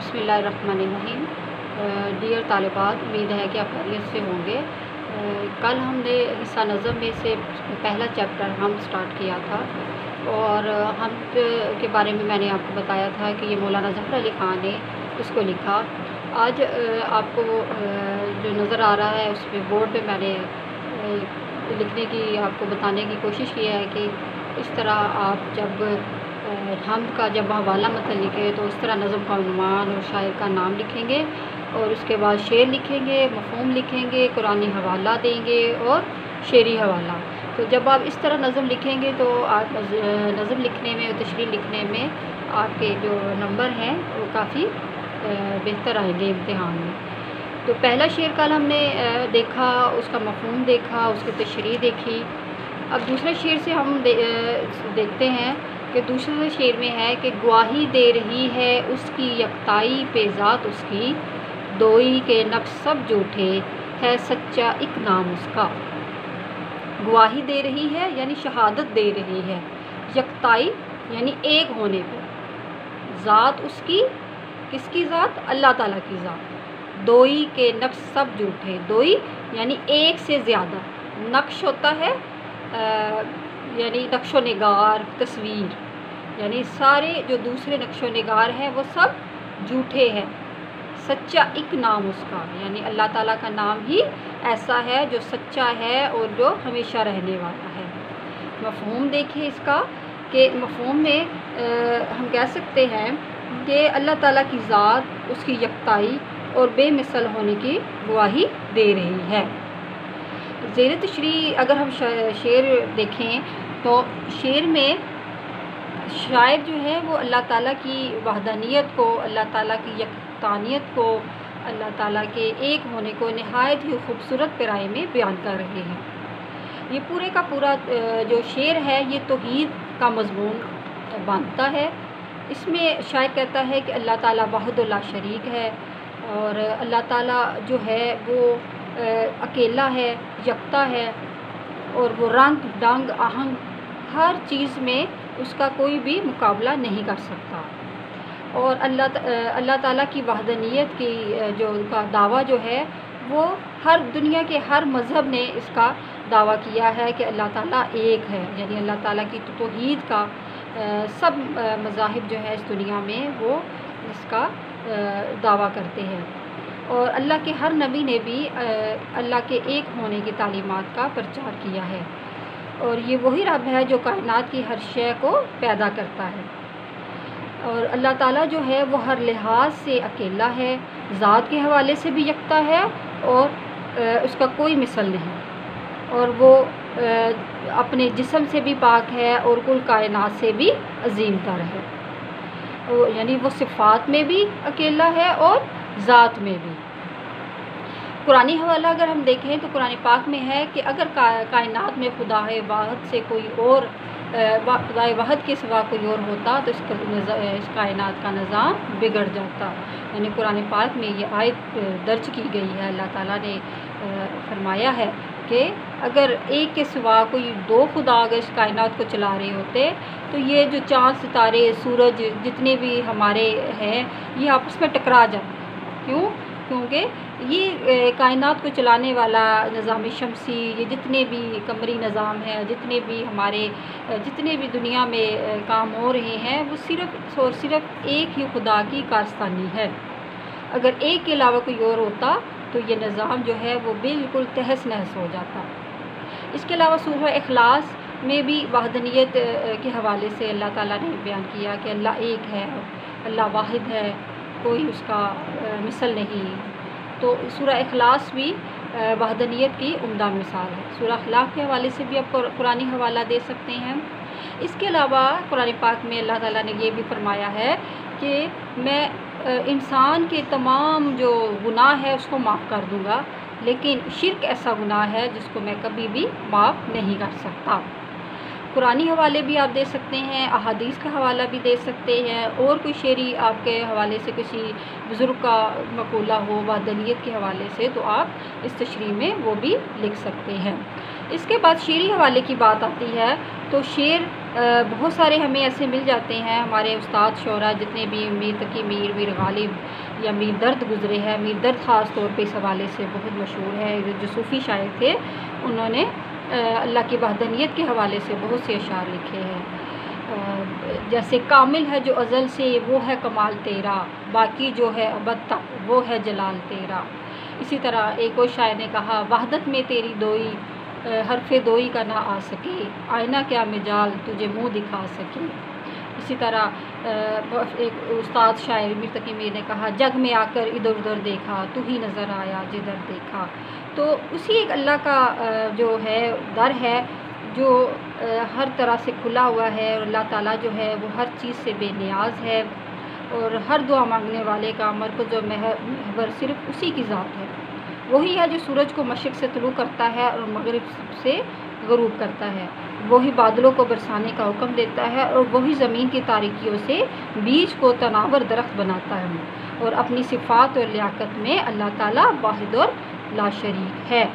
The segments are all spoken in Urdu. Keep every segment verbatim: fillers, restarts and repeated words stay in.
बिस्मिल्लाहिर्रहमानिर्रहीम। डियर तालिबात, उम्मीद है कि आप खैरियत से होंगे। कल हमने हिस्सा नज़म में से पहला चैप्टर हम स्टार्ट किया था और हम के बारे में मैंने आपको बताया था कि ये मौलाना ज़फ़र अली ख़ान ने इसको लिखा। आज आपको जो नज़र आ रहा है उस पर बोर्ड पे मैंने लिखने की आपको बताने की कोशिश की है कि इस तरह आप जब हम का जब हवाला मतन लिखे तो इस तरह नज़म का उन्वान और शायर का नाम लिखेंगे और उसके बाद शेर लिखेंगे, मफ़हूम लिखेंगे, कुरानी हवाला देंगे और शेरी हवाला। तो जब आप इस तरह नज़म लिखेंगे तो आप नज़म लिखने में और तशरीह लिखने में आपके जो नंबर हैं वो काफ़ी बेहतर आएंगे इम्तिहान में। तो पहला शेर कल हमने देखा, उसका मफ़हूम देखा, उसकी तशरीह देखी। अब दूसरे शेर से हम दे, देखते हैं कि दूसरे शेर में है कि गवाही दे रही है उसकी यकताई पे ज़ात उसकी, दोई के नक्श सब झूठे है सच्चा एक नाम उसका। गवाही दे रही है यानी शहादत दे रही है, यकताई यानी एक होने पर, ज़ात उसकी किसकी ज़ात? अल्लाह ताला की ज़ात। दोई के नक्श सब झूठे, दोई यानी एक से ज़्यादा, नक्श होता है यानी नक्शो निगार, तस्वीर, यानी सारे जो दूसरे नक्शो निगार हैं वो सब झूठे हैं। सच्चा एक नाम उसका यानी अल्लाह ताला का नाम ही ऐसा है जो सच्चा है और जो हमेशा रहने वाला है। मफ़हूम देखिए इसका कि मफ़हूम में आ, हम कह सकते हैं कि अल्लाह ताला की ज़ात, उसकी यकताई और बेमिसल होने की गवाही दे रही है। ज़ेर तशरीह अगर हम शेर देखें तो शेर में शायर जो है वो अल्लाह ताला की वहदानियत को, अल्लाह ताला की यकतानियत को, अल्लाह ताला के एक होने को नहायत ही खूबसूरत पैराए में बयान कर रहे हैं। ये पूरे का पूरा जो शेर है ये तौहीद का मज़मून बांधता है। इसमें शायर कहता है कि अल्लाह ताला वाहिद ला शरीक है और अल्लाह ताला जो है वो अकेला है, यकता है और वो रंग डंग आहंग हर चीज़ में उसका कोई भी मुकाबला नहीं कर सकता। और अल्लाह अल्लाह ताला की वहदानियत की जो उनका दावा जो है वो हर दुनिया के हर मज़हब ने इसका दावा किया है कि अल्लाह ताला एक है, यानी अल्लाह ताला की तौहीद का सब मज़ाहिब जो है इस दुनिया में वो इसका दावा करते हैं। और अल्लाह के हर नबी ने भी अल्लाह के एक होने की तालीमात का प्रचार किया है और ये वही रब है जो कायनात की हर शय को पैदा करता है। और अल्लाह ताला जो है वो हर लिहाज से अकेला है, ज़ात के हवाले से भी यकता है और उसका कोई मिसल नहीं, और वो अपने जिस्म से भी पाक है और कुल कायनात से भी अजीम तर है, यानी वो सिफ़ात में भी अकेला है और ज़ात में भी। कुरानी हवाला अगर हम देखें तो कुरान पाक में है कि अगर का, कायनात में खुदा वाहद से कोई और खुदा वाहद के सिवा कोई और होता तो इसका इस कायनात का निज़ाम बिगड़ जाता। यानी कुरान पाक में ये आयत दर्ज की गई है। अल्लाह ताला ने फरमाया है कि अगर एक के सिवा कोई दो खुदा अगर इस कायनात को चला रहे होते तो ये जो चाँद सितारे सूरज जितने भी हमारे हैं ये आपस में टकरा जाते। क्यों? क्योंकि ये कायनात को चलाने वाला निज़ाम शमसी, ये जितने भी कमरी निज़ाम है, जितने भी हमारे जितने भी दुनिया में काम हो रहे हैं वो सिर्फ़ और सिर्फ एक ही खुदा की कारस्तानी है। अगर एक के अलावा कोई और होता तो ये निज़ाम जो है वो बिल्कुल तहस नहस हो जाता। इसके अलावा सूरह इखलास में भी वहदानियत के हवाले से अल्लाह ताला ने बयान किया कि अल्लाह एक है, अल्लाह वाहिद है, कोई उसका मिसल नहीं। तो सूरह इखलास भी वहदानियत की उम्दा मिसाल है। सूरह इखलास के हवाले से भी आप कुरानी हवाला दे सकते हैं। इसके अलावा कुरान पाक में अल्लाह ताला ने ये भी फरमाया है कि मैं इंसान के तमाम जो गुनाह है उसको माफ़ कर दूँगा, लेकिन शिर्क ऐसा गुनाह है जिसको मैं कभी भी माफ़ नहीं कर सकता। कुरानी हवाले भी आप दे सकते हैं, अहादीस का हवाला भी दे सकते हैं, और कोई शेरी आपके हवाले से किसी बुज़ुर्ग का मक़ूला हो वहदानियत के हवाले से तो आप इस तशरीह में वो भी लिख सकते हैं। इसके बाद शेरी हवाले की बात आती है तो शेर بہت سارے ہمیں ایسے مل جاتے ہیں، ہمارے استاد شعراء جتنے بھی، میر تقی میر، میر غالب یا میر درد گزرے ہیں، میر درد خاص طور پہ اس حوالے سے بہت مشہور ہے، جو صوفی شاعر تھے، انہوں نے اللہ کی وحدانیت کے حوالے سے بہت سے اشعار لکھے ہیں، جیسے کامل ہے جو ازل سے وہ ہے کمال تیرا، باقی جو ہے ابد تک وہ ہے جلال تیرا۔ اسی طرح ایک اور شاعر نے کہا، وحدت میں تیری دوئی حرف دوئی کا نہ آ سکے، آئینہ کیا مجال تجھے منہ دکھا سکے۔ اسی طرح ایک استاد شاعر میر تقی میر نے کہا، جگ میں آ کر ادھر ادھر دیکھا، تو ہی نظر آیا جدھر دیکھا۔ تو اسی ایک اللہ کا جو ہے در ہے جو ہر طرح سے کھلا ہوا ہے، اور اللہ تعالیٰ جو ہے وہ ہر چیز سے بے نیاز ہے، اور ہر دعا مانگنے والے کا مرکز و محور صرف اسی کی ذات ہے۔ وہی ہے جو سورج کو مشرق سے طلوع کرتا ہے اور مغرب سے غروب کرتا ہے، وہی بادلوں کو برسانے کا حکم دیتا ہے، اور وہی زمین کی تاریکیوں سے بیج کو تناور درخت بناتا ہے، اور اپنی صفات اور لیاقت میں اللہ تعالیٰ واحد اور لا شریک ہے۔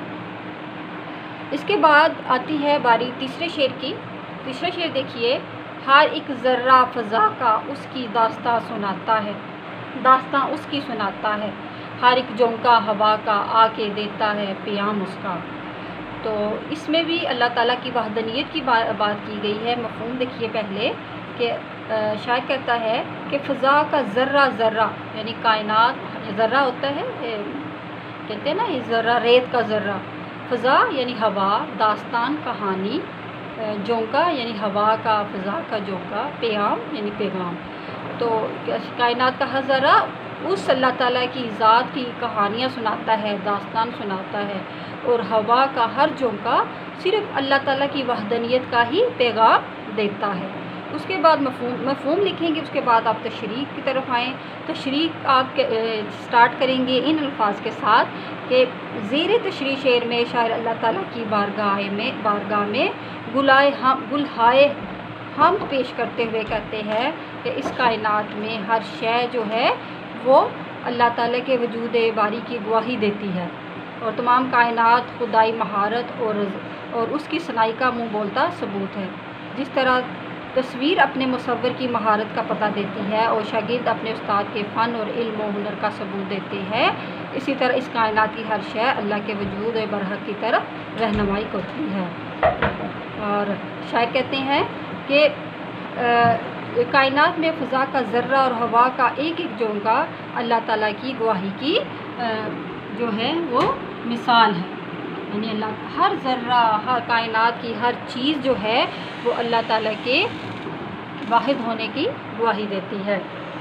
اس کے بعد آتی ہے باری تیسرے شعر کی۔ تیسرا شعر دیکھیے، ہر ایک ذرہ فضا کا اس کی داستاں سناتا ہے، داستاں اس کی سناتا ہے، ہر ایک جھونکا ہوا کا آ کے دیتا ہے پیام اس کا۔ تو اس میں بھی اللہ تعالیٰ کی وحدانیت کی بات کی گئی ہے۔ مفہوم دیکھیے پہلے کہ شاعر کہتا ہے کہ فضا کا ذرہ ذرہ، یعنی کائنات، ذرہ ہوتا ہے کہتے ہیں نا یہ ذرہ، ریت کا ذرہ، فضا یعنی ہوا، داستان کہانی، جھونکا یعنی ہوا کا، فضا کا جھونکا، پیام یعنی پیغام۔ تو کائنات کا ہر ذرہ اس اللہ تعالیٰ کی ذات کی کہانیاں سناتا ہے، داستان سناتا ہے، اور ہوا کا ہر جھونکا صرف اللہ تعالیٰ کی وحدانیت کا ہی پیغام دیتا ہے۔ اس کے بعد مفہوم مفہوم لکھیں گے، اس کے بعد آپ تشریح کی طرف آئیں۔ تشریح آپ سٹارٹ کریں گے ان الفاظ کے ساتھ کہ زیر تشریح شعر میں شاعر اللہ تعالیٰ کی بارگاہ میں بارگاہ میں گلائے ہم گلہائے حمد پیش کرتے ہوئے کہتے ہیں کہ اس کائنات میں ہر شے جو ہے وہ اللہ تعالیٰ کے وجود باری کی گواہی دیتی ہے، اور تمام کائنات خدائی مہارت اور اور اس کی صنائی کا منہ بولتا ثبوت ہے۔ جس طرح تصویر اپنے مصور کی مہارت کا پتہ دیتی ہے اور شاگرد اپنے استاد کے فن اور علم و ہنر کا ثبوت دیتے ہیں، اسی طرح اس کائنات کی ہر شے اللہ کے وجود برحق کی طرف رہنمائی کرتی ہے۔ اور شاعر کہتے ہیں کہ کائنات میں فضا کا ذرہ اور ہوا کا ایک ایک جھونکا اللہ تعالیٰ کی گواہی کی جو ہے وہ مثال ہے، یعنی اللہ ہر ذرہ، ہر کائنات کی ہر چیز جو ہے وہ اللہ تعالیٰ کے واحد ہونے کی گواہی دیتی ہے۔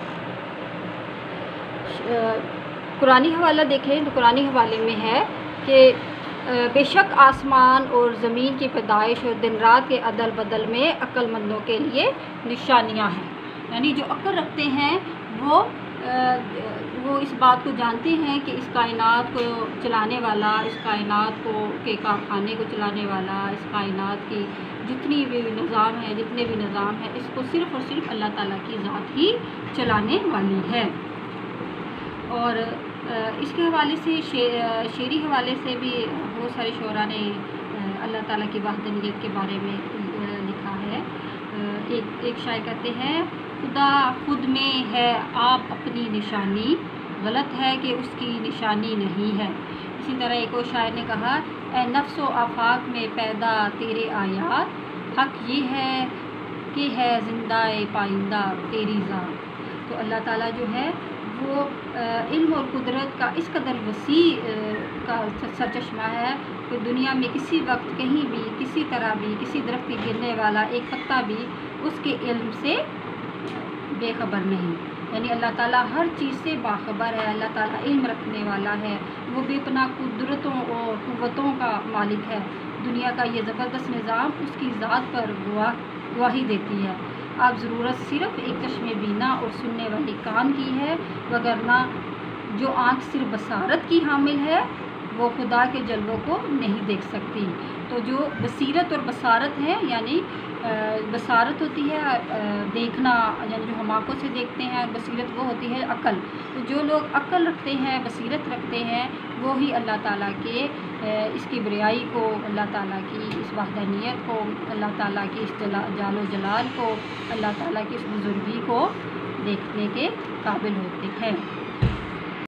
قرآنی حوالہ دیکھیں تو قرآنی حوالے میں ہے کہ بے شک آسمان اور زمین کی پیدائش اور دن رات کے عدل بدل میں عقل مندوں کے لیے نشانیاں ہیں، یعنی جو عقل رکھتے ہیں وہ وہ اس بات کو جانتے ہیں کہ اس کائنات کو چلانے والا، اس کائنات کو کے کارخانے کو چلانے والا، اس کائنات کی جتنی بھی نظام ہے جتنے بھی نظام ہے اس کو صرف اور صرف اللہ تعالیٰ کی ذات ہی چلانے والی ہے۔ اور اس کے حوالے سے شعری حوالے سے بھی بہت سارے شعراء نے اللہ تعالیٰ کی وحدانیت کے بارے میں لکھا ہے۔ ایک ایک شاعر کہتے ہیں، خدا خود میں ہے آپ اپنی نشانی، غلط ہے کہ اس کی نشانی نہیں ہے۔ اسی طرح ایک اور شاعر نے کہا، اے نفس و آفاق میں پیدا تیرے آیات، حق یہ ہے کہ ہے زندہ پائندہ تیری ذات۔ تو اللہ تعالیٰ جو ہے وہ علم اور قدرت کا اس قدر وسیع کا سرچشمہ ہے کہ دنیا میں کسی وقت کہیں بھی کسی طرح بھی کسی درخت پہ گرنے والا ایک پتا بھی اس کے علم سے بے خبر نہیں، یعنی اللہ تعالیٰ ہر چیز سے باخبر ہے، اللہ تعالیٰ علم رکھنے والا ہے، وہ بے پناہ قدرتوں اور قوتوں کا مالک ہے۔ دنیا کا یہ زبردست نظام اس کی ذات پر گواہ گواہی دیتی ہے۔ اب ضرورت صرف ایک چشم بینا اور سننے والے کان کی ہے، وگرنہ جو آنکھ صرف بصارت کی حامل ہے وہ خدا کے جلووں کو نہیں دیکھ سکتی۔ تو جو بصیرت اور بصارت ہے، یعنی بصارت ہوتی ہے دیکھنا، یعنی جو ہم آنکھوں سے دیکھتے ہیں، اور بصیرت وہ ہوتی ہے عقل۔ تو جو لوگ عقل رکھتے ہیں، بصیرت رکھتے ہیں، وہی اللہ تعالیٰ کے اس کی بریائی کو، اللہ تعالیٰ کی اس وحدانیت کو، اللہ تعالیٰ کی اس جلال و جلال کو، اللہ تعالیٰ کی اس بزرگی کو دیکھنے کے قابل ہوتے ہیں۔